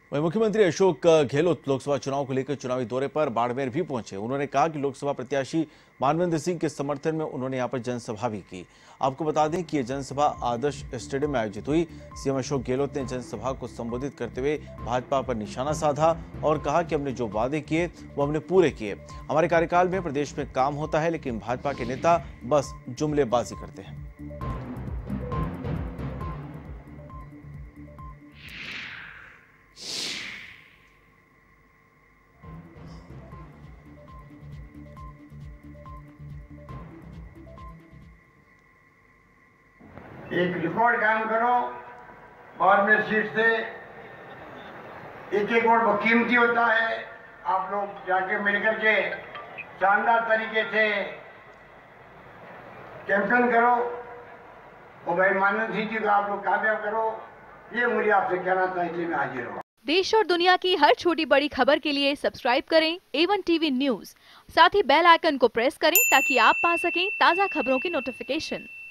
वहीं मुख्यमंत्री अशोक गहलोत लोकसभा चुनाव को लेकर चुनावी दौरे पर बाड़मेर भी पहुंचे। उन्होंने कहा कि लोकसभा प्रत्याशी मानवेंद्र सिंह के समर्थन में उन्होंने यहां पर जनसभा भी की। आपको बता दें कि यह जनसभा आदर्श स्टेडियम में आयोजित हुई। सीएम अशोक गहलोत ने जनसभा को संबोधित करते हुए भाजपा पर निशाना साधा और कहा कि हमने जो वादे किए वो हमने पूरे किए। हमारे कार्यकाल में प्रदेश में काम होता है, लेकिन भाजपा के नेता बस जुमलेबाजी करते हैं। एक रिकॉर्ड कायम करो और में सीट से एक वोट वो कीमती होता है। आप लोग जाके मिलकर के शानदार तरीके से कैंपेन करो और भाई मानवेंद्र सिंह जी को आप लोग कामयाब करो। ये मुझे आपसे कहना था, इसलिए मैं हाजिर हूँ। देश और दुनिया की हर छोटी बड़ी खबर के लिए सब्सक्राइब करें A1 टीवी न्यूज़। साथ ही बेल आइकन को प्रेस करें ताकि आप पा सकें ताज़ा खबरों की नोटिफिकेशन।